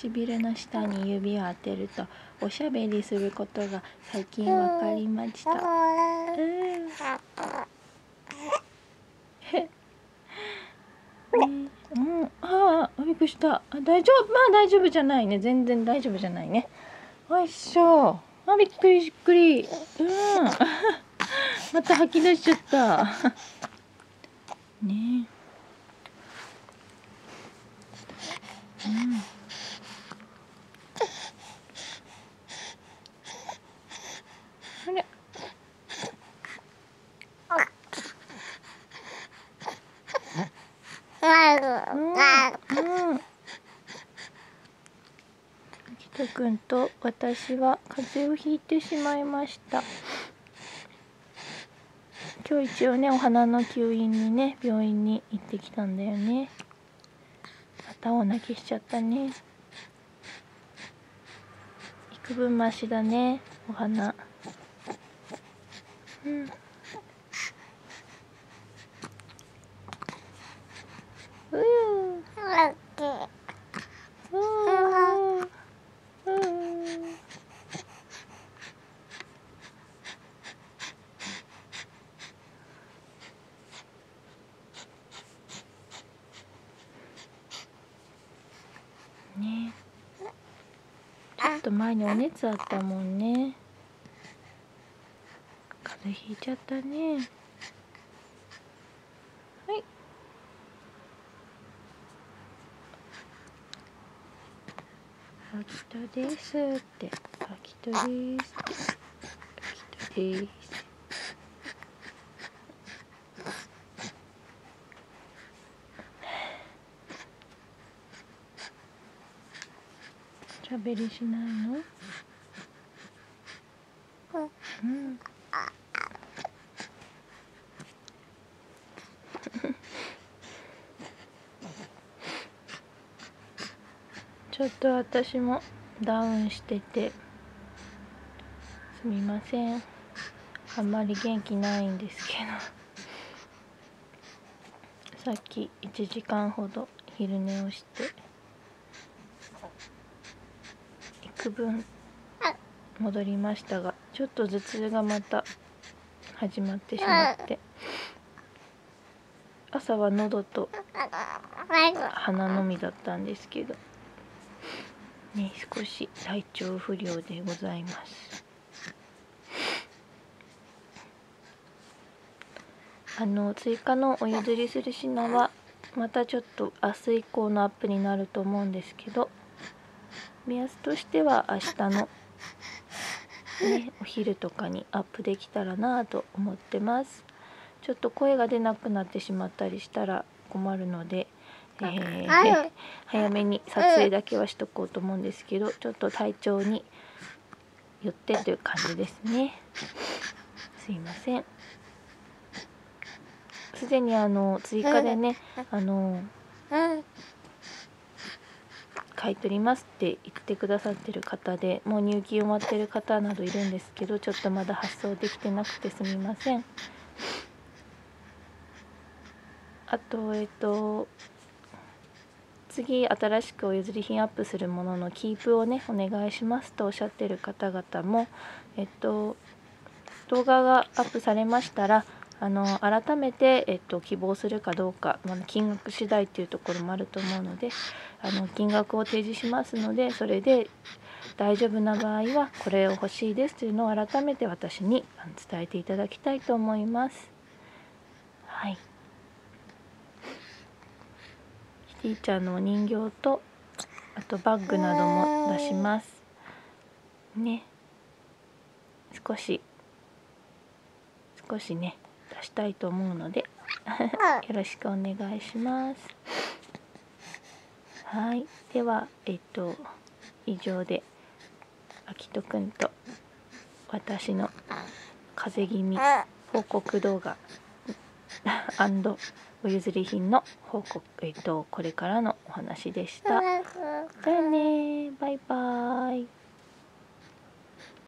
唇の下に指を当てるとおしゃべりすることが最近わかりました。びっくりした。大丈夫、大丈夫じゃないね。全然大丈夫じゃないね。よいしょ。びっくりびっくり。また吐き出しちゃった。ね。あれ。きとくんと私は風邪をひいてしまいました。今日一応ね、お花の吸引にね、病院に行ってきたんだよね。また大泣きしちゃったね。幾分マシだね、お花。ね、ちょっと前にお熱あったもんね。風邪ひいちゃったね。はい。秋田ですって。秋田です。秋田です。しゃべりしないの？うん。ちょっと私もダウンしててすみません。あんまり元気ないんですけど、さっき1時間ほど昼寝をして幾分戻りましたが、ちょっと頭痛がまた始まってしまって、朝は喉と鼻のみだったんですけどね、少し体調不良でございます。追加のお譲りする品はまたちょっと明日以降のアップになると思うんですけど、目安としては明日のね、お昼とかにアップできたらなと思ってます。ちょっと声が出なくなってしまったりしたら困るので、早めに撮影だけはしとこうと思うんですけど、ちょっと体調によってという感じですね。すいません。すでに追加でね、買い取りますって言ってくださってる方で、もう入金終わってる方などいるんですけど、ちょっとまだ発送できてなくてすみません。あと次新しくお譲り品アップするもののキープをねお願いしますとおっしゃってる方々も、動画がアップされましたら改めて、希望するかどうか、金額次第っていうところもあると思うので、金額を提示しますので、それで大丈夫な場合はこれを欲しいですというのを改めて私に伝えていただきたいと思います。はい。キティちゃんのお人形とあとバッグなども出しますね。少しね出したいと思うのでよろしくお願いします。はい、では以上であきとくんと私の風邪気味報告動画お譲り品の報告、これからのお話でした。